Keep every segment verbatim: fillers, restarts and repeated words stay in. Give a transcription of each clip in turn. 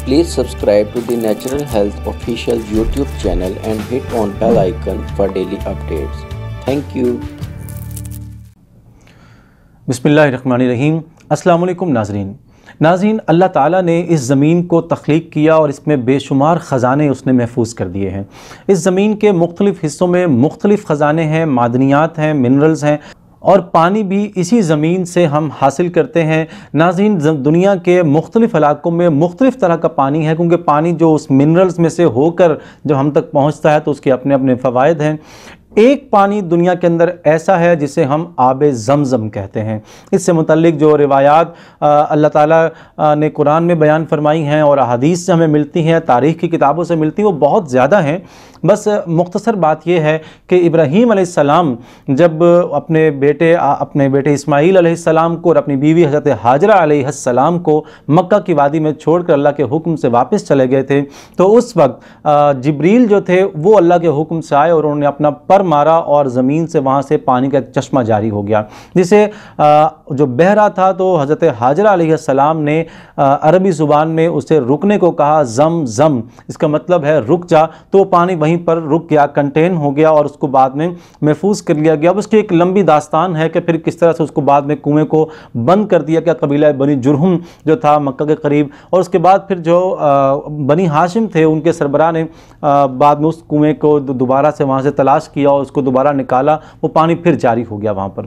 Please subscribe to the Natural Health official YouTube channel and hit on bell icon for daily updates. Thank you. बिस्मिल्लाहिर्रहमानिर्रहीम। अस्सलाम वालेकुम नाज़रीन। नाज़रीन, अल्लाह ताला ने इस ज़मीन को तख्लीक किया और इसमें बेशुमार ख़जाने उसने महफूज कर दिए हैं। इस ज़मीन के मुख्तलिफ़ हिस्सों में मुख्तलिफ़ ख़जाने हैं, मादनियात हैं, मिनरल्स हैं और पानी भी इसी ज़मीन से हम हासिल करते हैं। नाज़रीन, दुनिया के मुख्तलिफ़ इलाक़ों में मुख्तलिफ़ तरह का पानी है, क्योंकि पानी जो उस मिनरल्स में से होकर जब हम तक पहुँचता है तो उसके अपने अपने फ़वाइद हैं। एक पानी दुनिया के अंदर ऐसा है जिसे हम आब ज़मज़म कहते हैं। इससे मुतल्लिक जो रिवायात अल्लाह ताला ने कुरान में बयान फरमाई हैं और अहादीस से हमें मिलती हैं, तारीख़ की किताबों से मिलती हैं, वो बहुत ज़्यादा हैं। बस मुख्तसर बात यह है कि इब्राहीम अलैहिस्सलाम जब अपने बेटे अपने बेटे इस्माईल अलैहिस्सलाम को और अपनी बीवी हज़रत हाजरा अलैहिस्सलाम को मक्का की वादी में छोड़कर अल्लाह के हुक्म से वापस चले गए थे, तो उस वक्त जिब्रील जो थे वो अल्लाह के हुक्म से आए और उन्होंने अपना पर मारा और ज़मीन से वहाँ से पानी का एक चश्मा जारी हो गया, जिसे जो बह रहा था। तो हज़रत हाजरा अलैहिस्सलाम ने अरबी ज़ुबान में उसे रुकने को कहा, ज़म ज़म, इसका मतलब है रुक जा। तो पानी वहीं पर रुक गया, कंटेन हो गया और उसको बाद में महफूज कर लिया गया। अब उसकी एक लंबी दास्तान है कि फिर किस तरह से उसको बाद में कुएँ को बंद कर दिया गया कबीला बनी जुरहुम जो था मक्का के करीब, और उसके बाद फिर जो बनी हाशिम थे उनके सरबराह ने बाद में उस कुएँ को दोबारा से वहाँ से तलाश किया और उसको दोबारा निकाला, वो पानी फिर जारी हो गया वहाँ पर।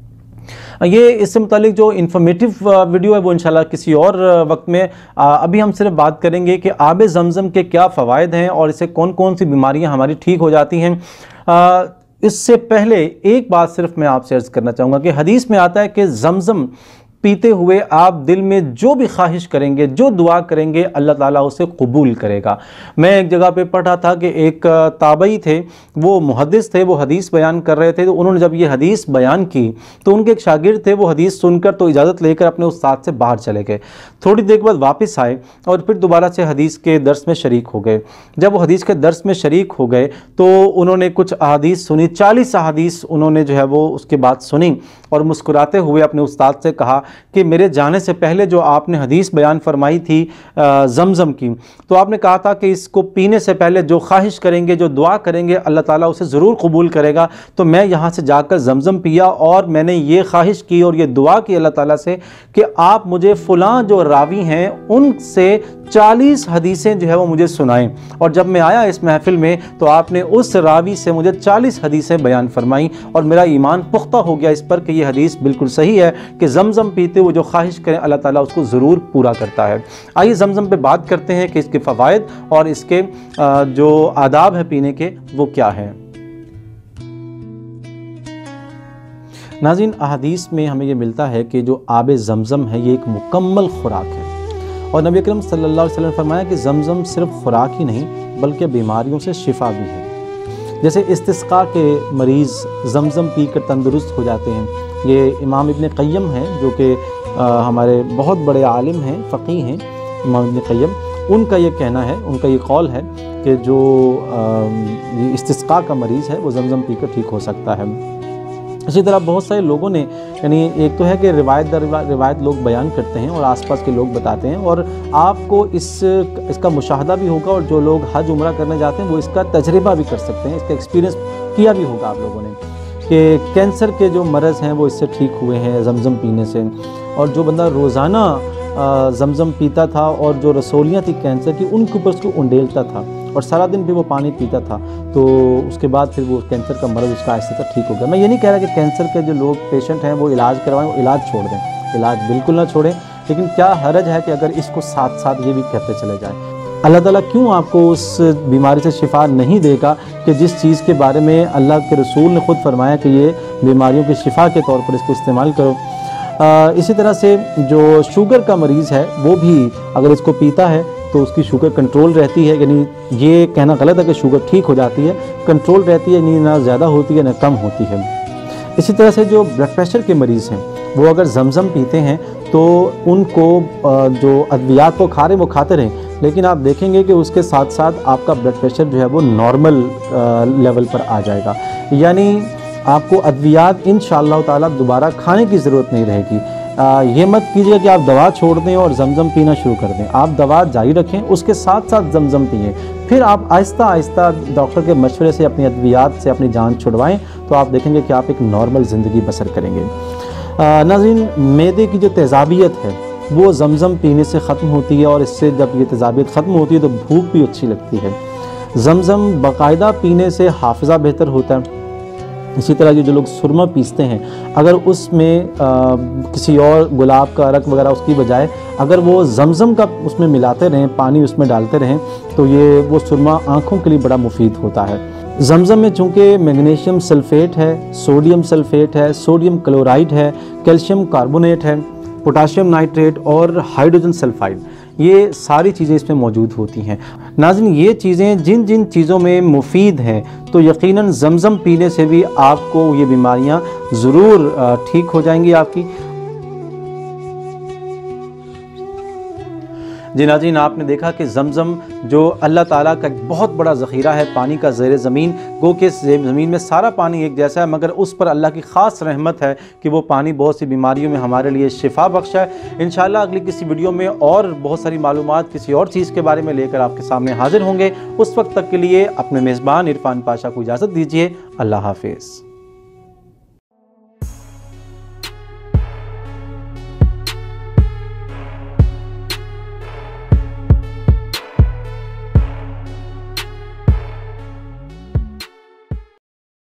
ये इससे मुतालिक जो इन्फॉर्मेटिव वीडियो है वो इंशाल्लाह किसी और वक्त में, अभी हम सिर्फ बात करेंगे कि आब ज़मज़म के क्या फ़वाइद हैं और इससे कौन कौन सी बीमारियां हमारी ठीक हो जाती हैं। इससे पहले एक बात सिर्फ मैं आपसे अर्ज़ करना चाहूँगा कि हदीस में आता है कि ज़मज़म पीते हुए आप दिल में जो भी ख्वाहिश करेंगे, जो दुआ करेंगे, अल्लाह ताला उसे कबूल करेगा। मैं एक जगह पे पढ़ा था कि एक ताबई थे, वो मुहद्दिस थे, वो हदीस बयान कर रहे थे। तो उन्होंने जब ये हदीस बयान की तो उनके एक शागिर्द थे, वो हदीस सुनकर तो इजाज़त लेकर अपने उस्ताद से बाहर चले गए। थोड़ी देर बाद वापस आए और फिर दोबारा से हदीस के दर्स में शरीक हो गए। जब वो हदीस के दर्स में शरीक हो गए तो उन्होंने कुछ अहादीस सुनी, चालीस अहादीस उन्होंने जो है वो उसके बाद सुनी और मुस्कुराते हुए अपने उस्ताद से कहा कि मेरे जाने से पहले जो आपने हदीस बयान फरमाई थी ज़मज़म की, तो आपने कहा था कि इसको पीने से पहले जो ख्वाहिश करेंगे, जो दुआ करेंगे, अल्लाह ताला उसे ज़रूर कबूल करेगा। तो मैं यहाँ से जाकर ज़मज़म पिया और मैंने ये ख्वाहिश की और ये दुआ की अल्लाह ताला से कि आप मुझे फ़लाँ जो रावी हैं उनसे चालीस हदीसें जो है वो मुझे सुनाएं। और जब मैं आया इस महफ़िल में तो आपने उस रावी से मुझे चालीस हदीसें बयान फरमाई और मेरा ईमान पुख्ता हो गया इस पर कि ये हदीस बिल्कुल सही है कि ज़मज़म पीते वो जो ख्वाहिश करें अल्लाह ताला उसको ज़रूर पूरा करता है। आइए ज़मज़म पे बात करते हैं कि इसके फ़वाइद और इसके जो आदाब है पीने के वो क्या हैं। नाज़रीन, अहादीस में हमें ये मिलता है कि जो आब ज़मज़म है ये एक मुकम्मल खुराक है और नबी अकरम सल्लल्लाहु अलैहि वसल्लम ने फरमाया कि ज़मज़म सिर्फ खुराक ही नहीं बल्कि बीमारियों से शिफा भी है। जैसे इस्तिस्का के मरीज़ ज़मज़म पी कर तंदुरुस्त हो जाते हैं। ये इमाम इब्न क़य्यम हैं जो कि हमारे बहुत बड़े आलिम हैं, फ़क़ीह हैं, इमाम इब्न क़य्यम, उनका ये कहना है, उनका ये कौल है कि जो इस्तिस्का का मरीज़ है वो ज़मज़म पी कर ठीक हो सकता है। इसी तरह बहुत सारे लोगों ने, यानी एक तो है कि रिवायत दर रिवायत लोग बयान करते हैं और आसपास के लोग बताते हैं और आपको इस इसका मुशाहदा भी होगा और जो लोग हज उम्रा करने जाते हैं वो इसका तजर्बा भी कर सकते हैं, इसका एक्सपीरियंस किया भी होगा आप लोगों ने कि कैंसर के जो मरज़ हैं वो इससे ठीक हुए हैं ज़मज़म पीने से। और जो बंदा रोज़ाना ज़मज़म पीता था और जो रसोलियाँ थी कैंसर की उनके ऊपर उसको उंडेलता था और सारा दिन भी वो पानी पीता था, तो उसके बाद फिर वो कैंसर का मरज़ उसका आहिस्ता आहिस्ता ठीक हो गया। मैं ये नहीं कह रहा कि कैंसर के जो लोग पेशेंट हैं वो इलाज करवाएं, वो इलाज छोड़ दें, इलाज बिल्कुल ना छोड़ें, लेकिन क्या हरज है कि अगर इसको साथ साथ ये भी कहते चले जाएँ। अल्लाह ताला क्यों आपको उस बीमारी से शिफा नहीं देगा कि जिस चीज़ के बारे में अल्लाह के रसूल ने ख़ुद फरमाया कि ये बीमारियों की शिफा के तौर पर इसको इस्तेमाल करो। आ, इसी तरह से जो शुगर का मरीज़ है वो भी अगर इसको पीता है तो उसकी शुगर कंट्रोल रहती है, यानी ये कहना गलत है कि शुगर ठीक हो जाती है, कंट्रोल रहती है, यानी ना ज़्यादा होती है ना कम होती है। इसी तरह से जो ब्लड प्रेशर के मरीज़ हैं वो अगर ज़मज़म पीते हैं तो उनको जो अद्वियात को खा रहे वो खाते रहें, लेकिन आप देखेंगे कि उसके साथ साथ आपका ब्लड प्रेशर जो है वो नॉर्मल लेवल पर आ जाएगा, यानी आपको अद्वियात इंशाअल्लाह ताला दोबारा खाने की ज़रूरत नहीं रहेगी। आ, ये मत कीजिएगा कि आप दवा छोड़ दें और जमजम पीना शुरू कर दें। आप दवा जारी रखें, उसके साथ साथ जमजम पिएं, फिर आप आहिस्ता आहिस्ता डॉक्टर के मशवरे से अपनी अद्वियात से अपनी जान छुड़वाएं, तो आप देखेंगे कि आप एक नॉर्मल ज़िंदगी बसर करेंगे। नाज़रीन, मैदे की जो तेज़ाबियत है वो जमजम पीने से ख़त्म होती है, और इससे जब ये तेज़ाबियत ख़त्म होती है तो भूख भी अच्छी लगती है। जमजम बाकायदा पीने से हाफिज़ा बेहतर होता है। इसी तरह ये जो लोग सुरमा पीसते हैं, अगर उसमें आ, किसी और गुलाब का अरक वगैरह उसकी बजाय अगर वो जमजम का उसमें मिलाते रहें, पानी उसमें डालते रहें, तो ये वो सुरमा आँखों के लिए बड़ा मुफीद होता है। जमजम में चूँकि मैग्नीशियम सल्फेट है, सोडियम सल्फेट है, सोडियम क्लोराइड है, कैल्शियम कार्बोनेट है, पोटाशियम नाइट्रेट और हाइड्रोजन सल्फाइड, ये सारी चीज़ें इसमें मौजूद होती हैं। नाज़रीन, ये चीज़ें जिन जिन चीज़ों में मुफीद हैं, तो यकीनन जमजम पीने से भी आपको ये बीमारियां ज़रूर ठीक हो जाएंगी आपकी। जी नाज़रीन, आपने देखा कि जमजम जो अल्लाह ताला का एक बहुत बड़ा ज़ख़ीरा है पानी का ज़ेर ज़मीन, गो कि ज़मीन में सारा पानी एक जैसा है, मगर उस पर अल्लाह की ख़ास रहमत है कि वो पानी बहुत सी बीमारियों में हमारे लिए शिफा बख्श है। इंशाअल्लाह अगली किसी वीडियो में और बहुत सारी मालूमात किसी और चीज़ के बारे में लेकर आपके सामने हाजिर होंगे। उस वक्त तक के लिए अपने मेज़बान इरफान पाशा को इजाज़त दीजिए। अल्लाह हाफ़िज़।